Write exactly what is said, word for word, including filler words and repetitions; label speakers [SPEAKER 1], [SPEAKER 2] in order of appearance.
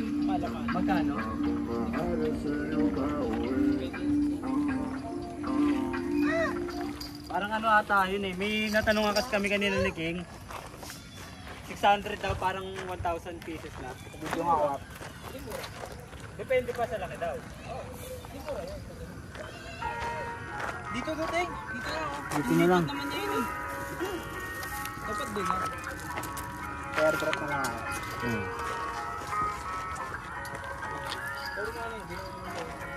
[SPEAKER 1] Magkano? Parang ano ata yun eh. May natanong kasi kami kanina ni King. six hundred daw, parang one thousand pieces na.
[SPEAKER 2] Video nga ako.
[SPEAKER 1] Depende pa sa laki daw.
[SPEAKER 3] Dito to, Teng. Dito na. oh.
[SPEAKER 2] Dito na lang.
[SPEAKER 3] Naman niya yun eh. Dapat din ha.
[SPEAKER 2] Airdrop na lang ako.
[SPEAKER 3] Pero nga na yun.